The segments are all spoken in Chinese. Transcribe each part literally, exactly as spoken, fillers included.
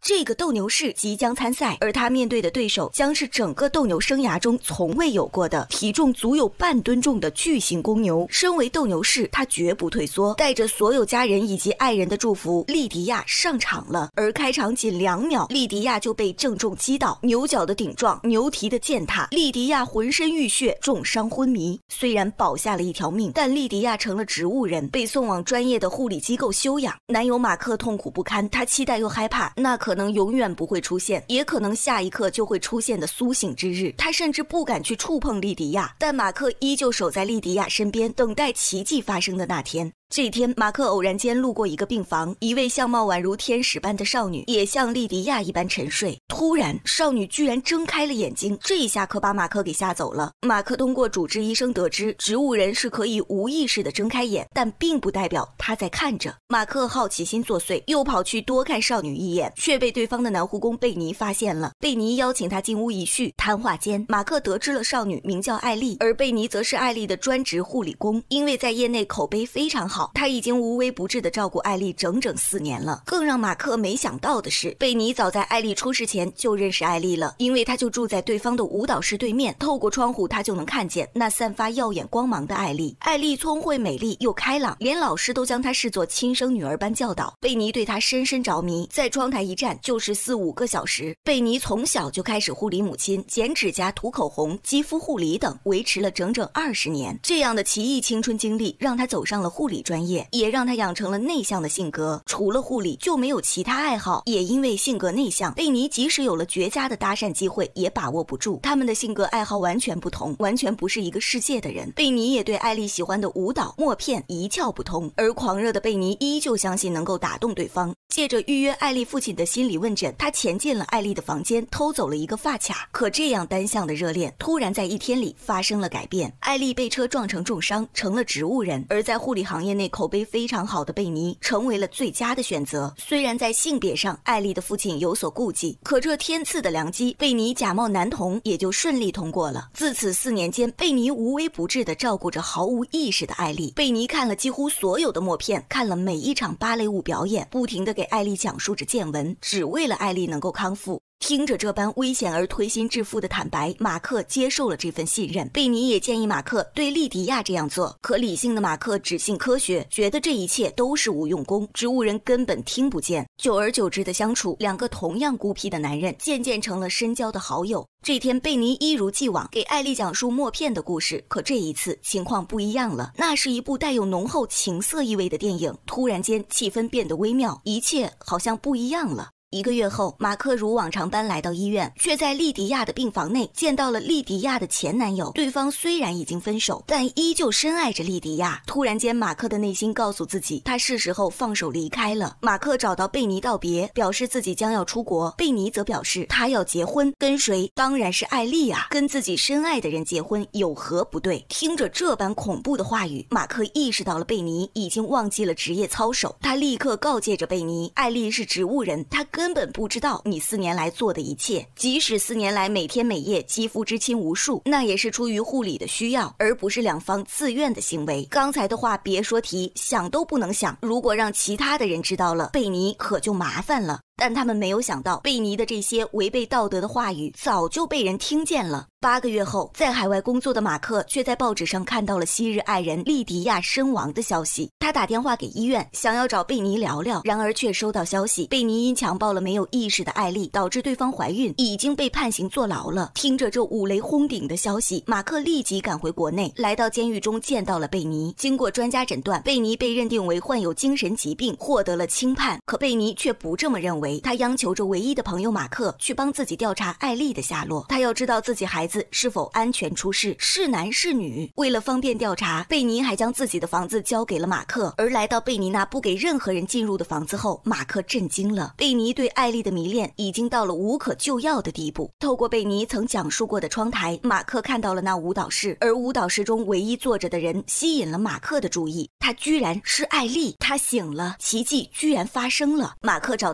这个斗牛士即将参赛，而他面对的对手将是整个斗牛生涯中从未有过的体重足有半吨重的巨型公牛。身为斗牛士，他绝不退缩，带着所有家人以及爱人的祝福，利迪亚上场了。而开场仅两秒，利迪亚就被正中击倒，牛角的顶撞，牛蹄的践踏，利迪亚浑身浴血，重伤昏迷。虽然保下了一条命，但利迪亚成了植物人，被送往专业的护理机构休养。男友马克痛苦不堪，他期待又害怕，那可能永远不会出现，也可能下一刻就会出现的苏醒之日。他甚至不敢去触碰利迪亚，但马克依旧守在利迪亚身边，等待奇迹发生的那天。这天，马克偶然间路过一个病房，一位相貌宛如天使般的少女也像莉迪亚一般沉睡。突然，少女居然睁开了眼睛，这一下可把马克给吓走了。马克通过主治医生得知，植物人是可以无意识的睁开眼，但并不代表他在看着。马克好奇心作祟，又跑去多看少女一眼，却被对方的男护工贝尼发现了。贝尼邀请他进屋一叙，谈话间，马克得知了少女名叫艾丽，而贝尼则是艾丽的专职护理工，因为在业内口碑非常好。他已经无微不至地照顾艾丽整整四年了。更让马克没想到的是，贝尼早在艾丽出事前就认识艾丽了，因为他就住在对方的舞蹈室对面，透过窗户他就能看见那散发耀眼光芒的艾丽。艾丽聪慧美丽又开朗，连老师都将她视作亲生女儿般教导。贝尼对她深深着迷，在窗台一站就是四五个小时。贝尼从小就开始护理母亲，剪指甲、涂口红、肌肤护理等，维持了整整二十年。这样的奇异青春经历让他走上了护理专业，也让他养成了内向的性格，除了护理就没有其他爱好。也因为性格内向，贝尼即使有了绝佳的搭讪机会也把握不住，他们的性格爱好完全不同，完全不是一个世界的人。贝尼也对艾丽喜欢的舞蹈、默片一窍不通，而狂热的贝尼依旧相信能够打动对方。借着预约艾丽父亲的心理问诊，他潜进了艾丽的房间，偷走了一个发卡。可这样单向的热恋突然在一天里发生了改变，艾丽被车撞成重伤，成了植物人。而在护理行业内口碑非常好的贝尼成为了最佳的选择。虽然在性别上艾丽的父亲有所顾忌，可这天赐的良机，贝尼假冒男童也就顺利通过了。自此四年间，贝尼无微不至地照顾着毫无意识的艾丽。贝尼看了几乎所有的默片，看了每一场芭蕾舞表演，不停地给艾丽讲述着见闻，只为了艾丽能够康复。听着这般危险而推心置腹的坦白，马克接受了这份信任。贝尼也建议马克对莉迪亚这样做，可理性的马克只信科学，觉得这一切都是无用功，植物人根本听不见。久而久之的相处，两个同样孤僻的男人渐渐成了深交的好友。这天，贝尼一如既往给艾丽讲述默片的故事，可这一次情况不一样了。那是一部带有浓厚情色意味的电影，突然间气氛变得微妙，一切好像不一样了。一个月后，马克如往常般来到医院，却在莉迪亚的病房内见到了莉迪亚的前男友。对方虽然已经分手，但依旧深爱着莉迪亚。突然间，马克的内心告诉自己，他是时候放手离开了。马克找到贝尼道别，表示自己将要出国。贝尼则表示他要结婚，跟谁？当然是艾丽啊，跟自己深爱的人结婚有何不对？听着这般恐怖的话语，马克意识到了贝尼已经忘记了职业操守。他立刻告诫着贝尼，艾丽是植物人，他根本不知道你四年来做的一切，即使四年来每天每夜肌肤之亲无数，那也是出于护理的需要，而不是两方自愿的行为。刚才的话别说提，想都不能想，如果让其他的人知道了，贝尼可就麻烦了。但他们没有想到，贝尼的这些违背道德的话语早就被人听见了。八个月后，在海外工作的马克却在报纸上看到了昔日爱人莉迪亚身亡的消息。他打电话给医院，想要找贝尼聊聊，然而却收到消息，贝尼因强暴了没有意识的艾丽，导致对方怀孕，已经被判刑坐牢了。听着这五雷轰顶的消息，马克立即赶回国内，来到监狱中见到了贝尼。经过专家诊断，贝尼被认定为患有精神疾病，获得了轻判。可贝尼却不这么认为，他央求着唯一的朋友马克去帮自己调查艾丽的下落，他要知道自己孩子是否安全出世，是男是女。为了方便调查，贝尼还将自己的房子交给了马克。而来到贝尼那不给任何人进入的房子后，马克震惊了。贝尼对艾丽的迷恋已经到了无可救药的地步。透过贝尼曾讲述过的窗台，马克看到了那舞蹈室，而舞蹈室中唯一坐着的人吸引了马克的注意，他居然是艾丽。他醒了，奇迹居然发生了。马克找到贝尼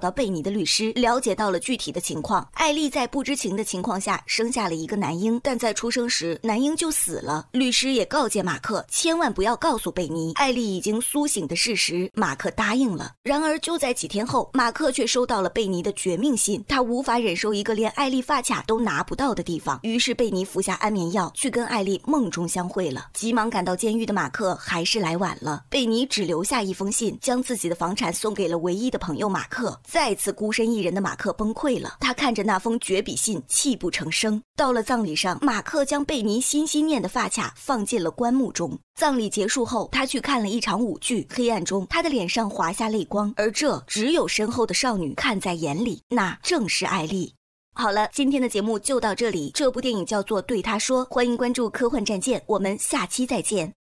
的律师了解到了具体的情况。艾丽在不知情的情况下生下了一个男婴，但在出生时男婴就死了。律师也告诫马克千万不要告诉贝尼艾丽已经苏醒的事实。马克答应了。然而就在几天后，马克却收到了贝尼的绝命信，他无法忍受一个连艾丽发卡都拿不到的地方，于是贝尼服下安眠药去跟艾丽梦中相会了。急忙赶到监狱的马克还是来晚了，贝尼只留下一封信，将自己的房产送给了唯一的朋友马克。再次孤身一人的马克崩溃了，他看着那封绝笔信泣不成声。到了葬礼上，马克将贝尼心心念的发卡放进了棺木中。葬礼结束后，他去看了一场舞剧，黑暗中他的脸上滑下泪光，而这只有身后的少女看在眼里，那正是艾丽。好了，今天的节目就到这里，这部电影叫做《对他说》，欢迎关注科幻战舰，我们下期再见。